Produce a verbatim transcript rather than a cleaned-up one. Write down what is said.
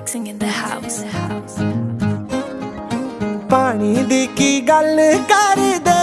mixing in the house. पानी दी की गल कर दे